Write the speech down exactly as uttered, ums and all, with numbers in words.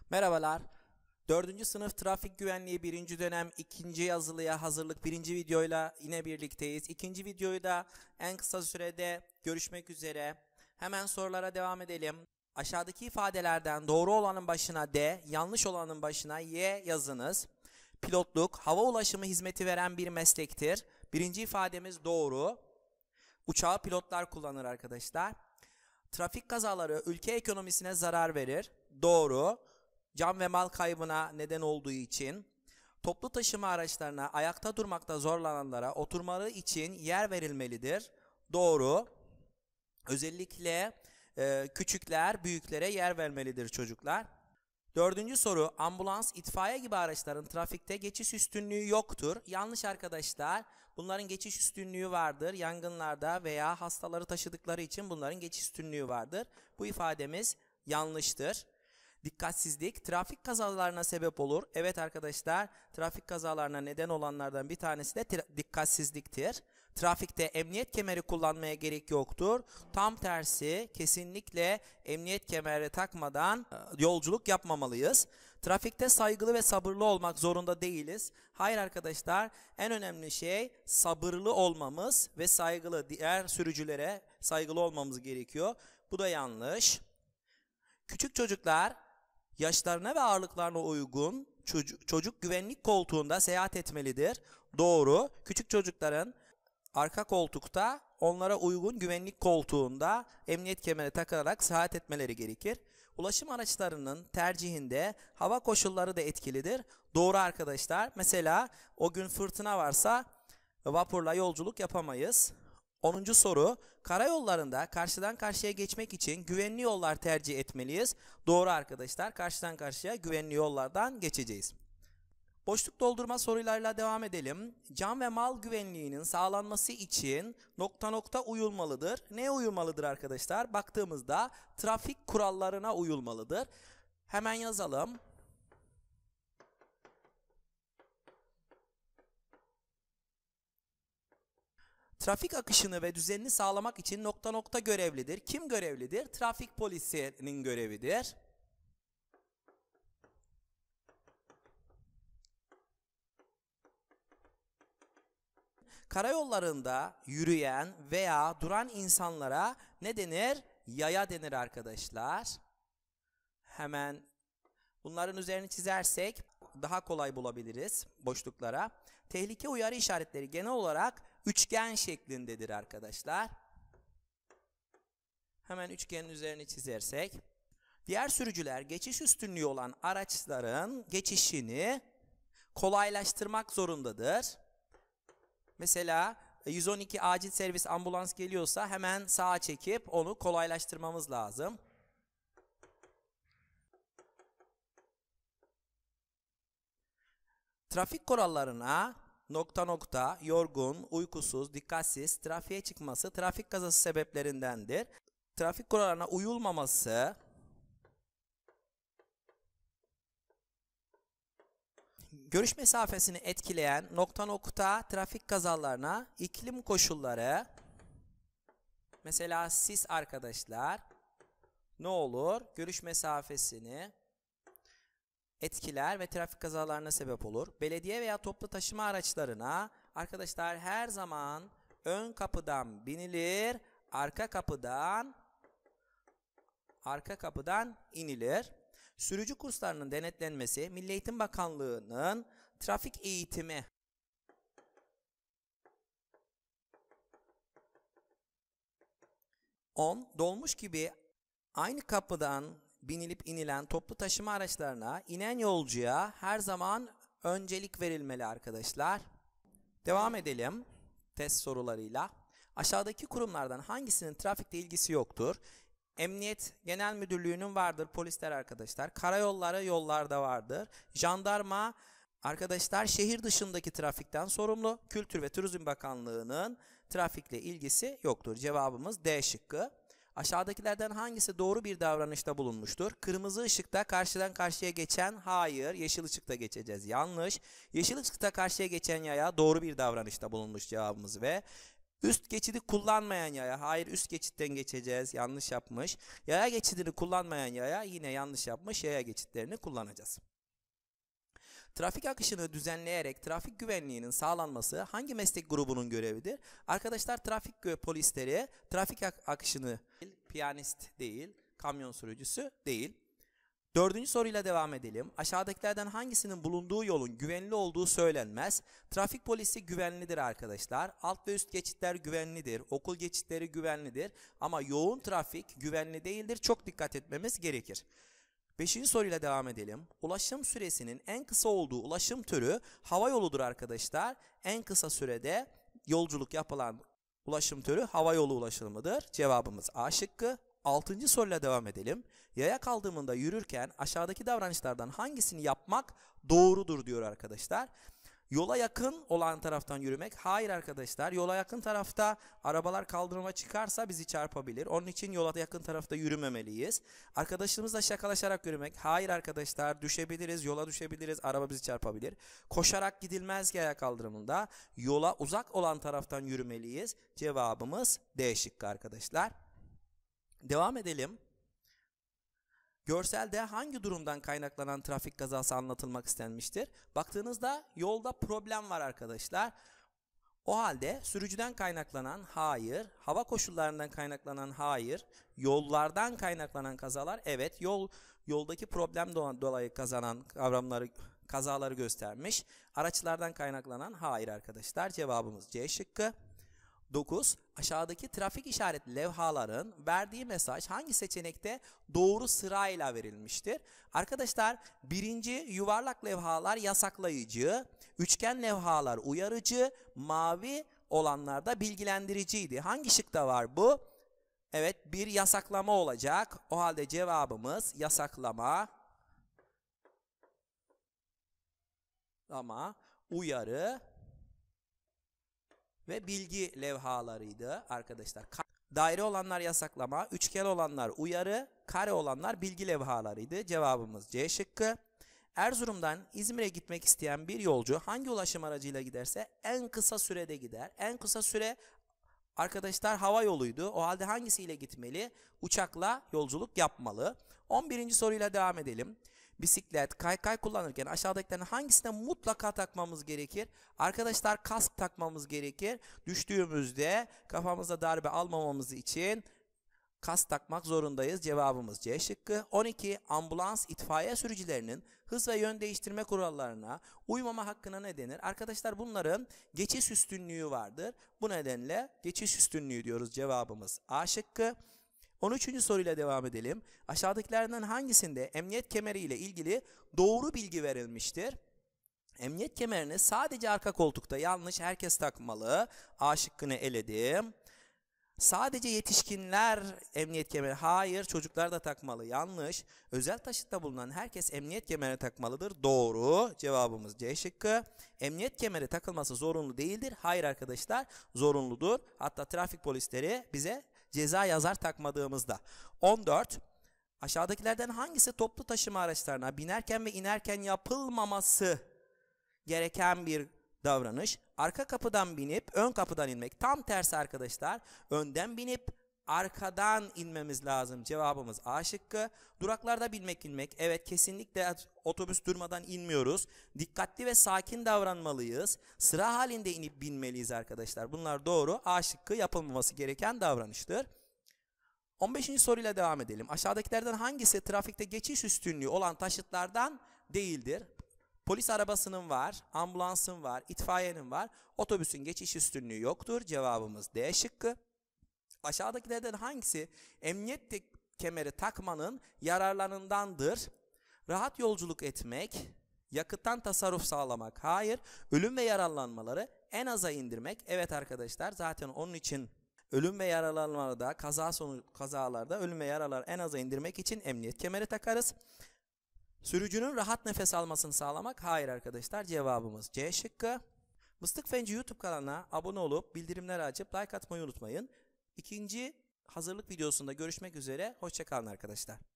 Merhabalar. Dördüncü sınıf trafik güvenliği birinci dönem ikinci yazılıya hazırlık birinci videoyla yine birlikteyiz. İkinci videoyu da en kısa sürede görüşmek üzere. Hemen sorulara devam edelim. Aşağıdaki ifadelerden doğru olanın başına D, yanlış olanın başına Y yazınız. Pilotluk, hava ulaşımı hizmeti veren bir meslektir. Birinci ifademiz doğru. Uçağı pilotlar kullanır arkadaşlar. Trafik kazaları ülke ekonomisine zarar verir. Doğru. Can ve mal kaybına neden olduğu için. Toplu taşıma araçlarına ayakta durmakta zorlananlara oturmaları için yer verilmelidir. Doğru. Özellikle e, küçükler büyüklere yer vermelidir çocuklar. Dördüncü soru, ambulans, itfaiye gibi araçların trafikte geçiş üstünlüğü yoktur. Yanlış arkadaşlar. Bunların geçiş üstünlüğü vardır. Yangınlarda veya hastaları taşıdıkları için bunların geçiş üstünlüğü vardır. Bu ifademiz yanlıştır. Dikkatsizlik trafik kazalarına sebep olur. Evet arkadaşlar, trafik kazalarına neden olanlardan bir tanesi de dikkatsizliktir. Trafikte emniyet kemeri kullanmaya gerek yoktur. Tam tersi, kesinlikle emniyet kemeri takmadan yolculuk yapmamalıyız. Trafikte saygılı ve sabırlı olmak zorunda değiliz. Hayır arkadaşlar, en önemli şey sabırlı olmamız ve saygılı, diğer sürücülere saygılı olmamız gerekiyor. Bu da yanlış. Küçük çocuklar yaşlarına ve ağırlıklarına uygun çocuk, çocuk güvenlik koltuğunda seyahat etmelidir. Doğru. Küçük çocukların arka koltukta onlara uygun güvenlik koltuğunda emniyet kemeri takılarak seyahat etmeleri gerekir. Ulaşım araçlarının tercihinde hava koşulları da etkilidir. Doğru arkadaşlar. Mesela o gün fırtına varsa vapurla yolculuk yapamayız. onuncu soru, karayollarında karşıdan karşıya geçmek için güvenli yollar tercih etmeliyiz. Doğru arkadaşlar, karşıdan karşıya güvenli yollardan geçeceğiz. Boşluk doldurma sorularıyla devam edelim. Can ve mal güvenliğinin sağlanması için nokta nokta uyulmalıdır. Neye uyulmalıdır arkadaşlar? Baktığımızda trafik kurallarına uyulmalıdır. Hemen yazalım. Trafik akışını ve düzenini sağlamak için nokta nokta görevlidir. Kim görevlidir? Trafik polisinin görevidir. Karayollarında yürüyen veya duran insanlara ne denir? Yaya denir arkadaşlar. Hemen bunların üzerini çizersek daha kolay bulabiliriz boşluklara. Tehlike uyarı işaretleri genel olarak üçgen şeklindedir arkadaşlar. Hemen üçgenin üzerini çizersek. Diğer sürücüler geçiş üstünlüğü olan araçların geçişini kolaylaştırmak zorundadır. Mesela yüz on iki acil servis ambulans geliyorsa hemen sağa çekip onu kolaylaştırmamız lazım. Trafik kurallarına nokta nokta yorgun, uykusuz, dikkatsiz trafiğe çıkması trafik kazası sebeplerindendir. Trafik kurallarına uyulmaması görüş mesafesini etkileyen nokta nokta trafik kazalarına iklim koşulları, mesela sis arkadaşlar, ne olur? Görüş mesafesini etkiler ve trafik kazalarına sebep olur. Belediye veya toplu taşıma araçlarına arkadaşlar her zaman ön kapıdan binilir, arka kapıdan arka kapıdan inilir. Sürücü kurslarının denetlenmesi Milli Eğitim Bakanlığı'nın trafik eğitimi on dolmuş gibi aynı kapıdan binilip inilen toplu taşıma araçlarına inen yolcuya her zaman öncelik verilmeli arkadaşlar. Devam edelim test sorularıyla. Aşağıdaki kurumlardan hangisinin trafikte ilgisi yoktur? Emniyet Genel Müdürlüğü'nün vardır, polisler arkadaşlar. Karayolları yollarda vardır. Jandarma arkadaşlar şehir dışındaki trafikten sorumlu. Kültür ve Turizm Bakanlığı'nın trafikle ilgisi yoktur. Cevabımız D şıkkı. Aşağıdakilerden hangisi doğru bir davranışta bulunmuştur? Kırmızı ışıkta karşıdan karşıya geçen, hayır. Yeşil ışıkta geçeceğiz, yanlış. Yeşil ışıkta karşıya geçen yaya doğru bir davranışta bulunmuş cevabımız ve Üst geçidi kullanmayan yaya. Hayır, üst geçitten geçeceğiz. Yanlış yapmış. Yaya geçidini kullanmayan yaya yine yanlış yapmış. Yaya geçitlerini kullanacağız. Trafik akışını düzenleyerek trafik güvenliğinin sağlanması hangi meslek grubunun görevidir? Arkadaşlar, trafik polisleri trafik ak akışını piyanist değil, kamyon sürücüsü değil. Dördüncü soruyla devam edelim. Aşağıdakilerden hangisinin bulunduğu yolun güvenli olduğu söylenmez? Trafik polisi güvenlidir arkadaşlar. Alt ve üst geçitler güvenlidir. Okul geçitleri güvenlidir. Ama yoğun trafik güvenli değildir. Çok dikkat etmemiz gerekir. Beşinci soruyla devam edelim. Ulaşım süresinin en kısa olduğu ulaşım türü hava yoludur arkadaşlar. En kısa sürede yolculuk yapılan ulaşım türü hava yolu ulaşımıdır. Cevabımız A şıkkı. Altıncı soruyla devam edelim. Yaya kaldırımında yürürken aşağıdaki davranışlardan hangisini yapmak doğrudur diyor arkadaşlar. Yola yakın olan taraftan yürümek. Hayır arkadaşlar. Yola yakın tarafta arabalar kaldırıma çıkarsa bizi çarpabilir. Onun için yola yakın tarafta yürümemeliyiz. Arkadaşımızla şakalaşarak yürümek. Hayır arkadaşlar. Düşebiliriz. Yola düşebiliriz. Araba bizi çarpabilir. Koşarak gidilmez yaya kaldırımında. Yola uzak olan taraftan yürümeliyiz. Cevabımız D şıkkı arkadaşlar. Devam edelim. Görselde hangi durumdan kaynaklanan trafik kazası anlatılmak istenmiştir? Baktığınızda yolda problem var arkadaşlar. O halde sürücüden kaynaklanan hayır, hava koşullarından kaynaklanan hayır, yollardan kaynaklanan kazalar evet, yol yoldaki problem dolayı kazanan kavramları kazaları göstermiş. Araçlardan kaynaklanan hayır arkadaşlar. Cevabımız C şıkkı. dokuz. Aşağıdaki trafik işaretli levhaların verdiği mesaj hangi seçenekte doğru sırayla verilmiştir? Arkadaşlar, birinci yuvarlak levhalar yasaklayıcı, üçgen levhalar uyarıcı, mavi olanlar da bilgilendiriciydi. Hangi şıkta var bu? Evet, bir yasaklama olacak. O halde cevabımız yasaklama, ama uyarı ve bilgi levhalarıydı arkadaşlar. Daire olanlar yasaklama, üçgen olanlar uyarı, kare olanlar bilgi levhalarıydı. Cevabımız C şıkkı. Erzurum'dan İzmir'e gitmek isteyen bir yolcu hangi ulaşım aracıyla giderse en kısa sürede gider. En kısa süre arkadaşlar hava yoluydu. O halde hangisiyle gitmeli? Uçakla yolculuk yapmalı. on birinci soruyla devam edelim. Bisiklet, kaykay kullanırken aşağıdakilerin hangisine mutlaka takmamız gerekir? Arkadaşlar, kask takmamız gerekir. Düştüğümüzde kafamıza darbe almamamız için kask takmak zorundayız. Cevabımız C şıkkı. on iki. Ambulans, itfaiye sürücülerinin hız ve yön değiştirme kurallarına uymama hakkına ne denir? Arkadaşlar, bunların geçiş üstünlüğü vardır. Bu nedenle geçiş üstünlüğü diyoruz. Cevabımız A şıkkı. on üçüncü soruyla devam edelim. Aşağıdakilerden hangisinde emniyet kemeri ile ilgili doğru bilgi verilmiştir? Emniyet kemerini sadece arka koltukta, yanlış, herkes takmalı. A şıkkını eledim. Sadece yetişkinler emniyet kemeri, hayır, çocuklar da takmalı, yanlış. Özel taşıtta bulunan herkes emniyet kemeri takmalıdır, doğru. Cevabımız C şıkkı. Emniyet kemeri takılması zorunlu değildir. Hayır arkadaşlar, zorunludur. Hatta trafik polisleri bize ceza yazar takmadığımızda. on dört. Aşağıdakilerden hangisi toplu taşıma araçlarına binerken ve inerken yapılmaması gereken bir davranış? Arka kapıdan binip ön kapıdan inmek. Tam tersi arkadaşlar. Önden binip arkadan inmemiz lazım. Cevabımız A şıkkı. Duraklarda binmek inmek. Evet, kesinlikle otobüs durmadan inmiyoruz. Dikkatli ve sakin davranmalıyız. Sıra halinde inip binmeliyiz arkadaşlar. Bunlar doğru. A şıkkı yapılmaması gereken davranıştır. on beşinci soruyla devam edelim. Aşağıdakilerden hangisi trafikte geçiş üstünlüğü olan taşıtlardan değildir? Polis arabasının var, ambulansın var, itfaiyenin var. Otobüsün geçiş üstünlüğü yoktur. Cevabımız D şıkkı. Aşağıdakilerden hangisi emniyet kemeri takmanın yararlarındandır? Rahat yolculuk etmek, yakıttan tasarruf sağlamak. Hayır. Ölüm ve yaralanmaları en aza indirmek. Evet arkadaşlar, zaten onun için ölüm ve yaralanmalarda, kaza sonu kazalarda ölüm ve yaralar en aza indirmek için emniyet kemeri takarız. Sürücünün rahat nefes almasını sağlamak. Hayır arkadaşlar, cevabımız C şıkkı. Mıstık Fenci YouTube kanalına abone olup bildirimleri açıp like atmayı unutmayın. İkinci hazırlık videosunda görüşmek üzere. Hoşça kalın arkadaşlar.